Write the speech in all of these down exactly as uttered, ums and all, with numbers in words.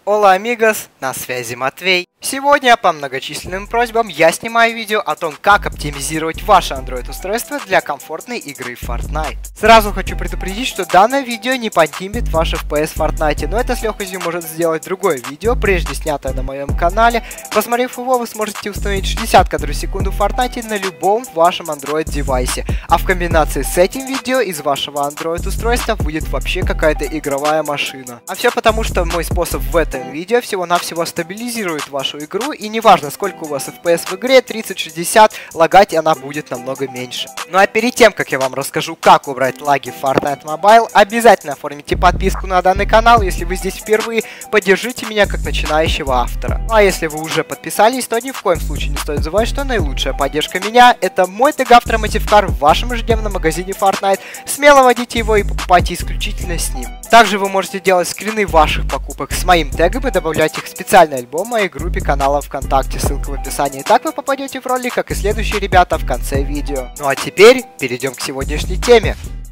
Ола амигос, на связи Матвей. Сегодня по многочисленным просьбам я снимаю видео о том, как оптимизировать ваше Android устройство для комфортной игры в Fortnite. Сразу хочу предупредить, что данное видео не поднимет ваш эф пи эс в Fortnite, но это с легкостью может сделать другое видео, прежде снятое на моем канале. Посмотрев его, вы сможете установить шестьдесят кадров в секунду в Fortnite на любом вашем Android девайсе, а в комбинации с этим видео из вашего Android устройства будет вообще какая-то игровая машина. А все потому, что мой способ в этом видео всего-навсего стабилизирует вашу игру, и неважно, сколько у вас эф пи эс в игре, тридцать шестьдесят, лагать она будет намного меньше. Ну а перед тем, как я вам расскажу, как убрать лаги в Fortnite Mobile, обязательно оформите подписку на данный канал. Если вы здесь впервые, поддержите меня как начинающего автора. Ну а если вы уже подписались, то ни в коем случае не стоит забывать, что наилучшая поддержка меня — это мой тег автора Мотивкар в вашем ежедневном магазине Fortnite. Смело вводите его и покупайте исключительно с ним. Также вы можете делать скрины ваших покупок с моим тегом и добавлять их в специальный альбом в моей группе канала ВКонтакте, ссылка в описании. Так вы попадете в ролик, как и следующие ребята в конце видео. Ну а теперь перейдем к сегодняшней теме.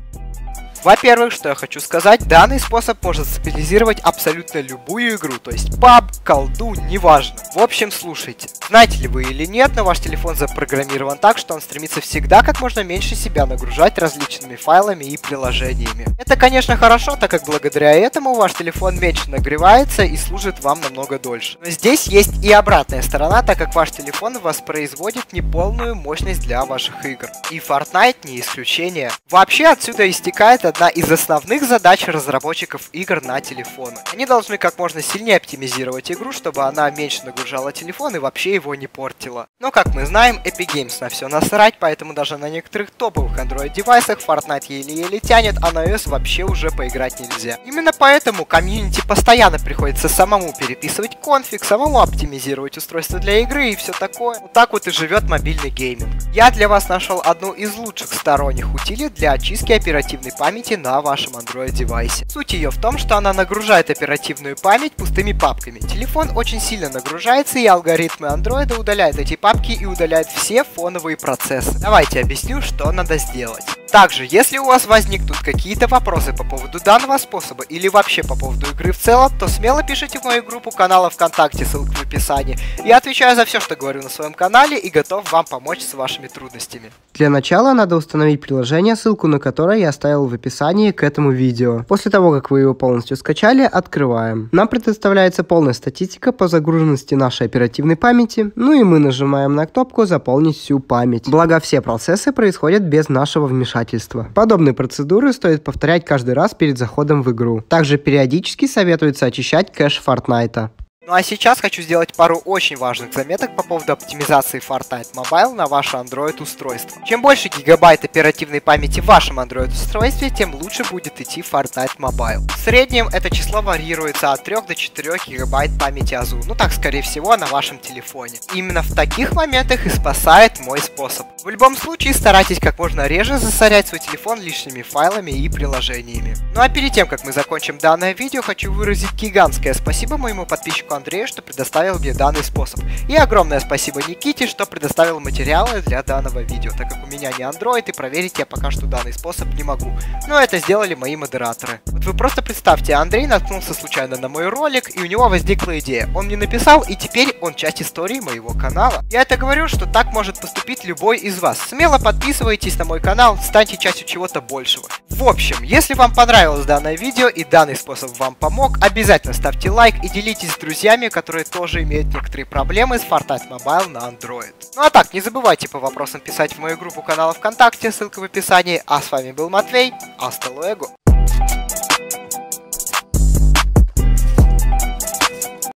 Во-первых, что я хочу сказать, данный способ может стабилизировать абсолютно любую игру, то есть пабг, колду, неважно. В общем, слушайте. Знаете ли вы или нет, но ваш телефон запрограммирован так, что он стремится всегда как можно меньше себя нагружать различными файлами и приложениями. Это, конечно, хорошо, так как благодаря этому ваш телефон меньше нагревается и служит вам намного дольше. Но здесь есть и обратная сторона, так как ваш телефон воспроизводит неполную мощность для ваших игр. И Fortnite не исключение. Вообще отсюда истекает одна из основных задач разработчиков игр на телефоны. Они должны как можно сильнее оптимизировать игру, чтобы она меньше нагружала телефон и вообще его не портила. Но как мы знаем, Epic Games на все насрать, поэтому даже на некоторых топовых Android девайсах Fortnite еле-еле тянет, а на iOS вообще уже поиграть нельзя. Именно поэтому комьюнити постоянно приходится самому переписывать конфиг, самому оптимизировать устройство для игры и все такое. Вот так вот и живет мобильный гейминг. Я для вас нашел одну из лучших сторонних утилит для очистки оперативной памяти на вашем Android девайсе. Суть ее в том, что она нагружает оперативную память пустыми папками. Телефон очень сильно нагружается, и алгоритмы Android удаляют эти папки и удаляют все фоновые процессы. Давайте объясню, что надо сделать. Также, если у вас возникнут какие-то вопросы по поводу данного способа или вообще по поводу игры в целом, то смело пишите в мою группу канала ВКонтакте, ссылка в описании. Я отвечаю за все, что говорю на своем канале, и готов вам помочь с вашими трудностями. Для начала надо установить приложение, ссылку на которое я оставил в описании к этому видео. После того, как вы его полностью скачали, открываем. Нам предоставляется полная статистика по загруженности нашей оперативной памяти, ну и мы нажимаем на кнопку «Заполнить всю память». Благо все процессы происходят без нашего вмешательства. Подобные процедуры стоит повторять каждый раз перед заходом в игру. Также периодически советуется очищать кэш Fortnite. Ну а сейчас хочу сделать пару очень важных заметок по поводу оптимизации Fortnite Mobile на ваше Android устройство. Чем больше гигабайт оперативной памяти в вашем Android устройстве, тем лучше будет идти Fortnite Mobile. В среднем это число варьируется от трёх до четырёх гигабайт памяти АЗУ, ну так скорее всего на вашем телефоне. Именно в таких моментах и спасает мой способ. В любом случае старайтесь как можно реже засорять свой телефон лишними файлами и приложениями. Ну а перед тем, как мы закончим данное видео, хочу выразить гигантское спасибо моему подписчику Андрею, что предоставил мне данный способ. И огромное спасибо Никите, что предоставил материалы для данного видео, так как у меня не Android и проверить я пока что данный способ не могу. Но это сделали мои модераторы. Вот вы просто представьте, Андрей наткнулся случайно на мой ролик, и у него возникла идея. Он мне написал, и теперь он часть истории моего канала. Я это говорю, что так может поступить любой из вас. Смело подписывайтесь на мой канал, станьте частью чего-то большего. В общем, если вам понравилось данное видео и данный способ вам помог, обязательно ставьте лайк и делитесь с друзьями, которые тоже имеют некоторые проблемы с Fortnite Mobile на Android. Ну а так, не забывайте по вопросам писать в мою группу канала ВКонтакте, ссылка в описании. А с вами был Матвей, hasta luego.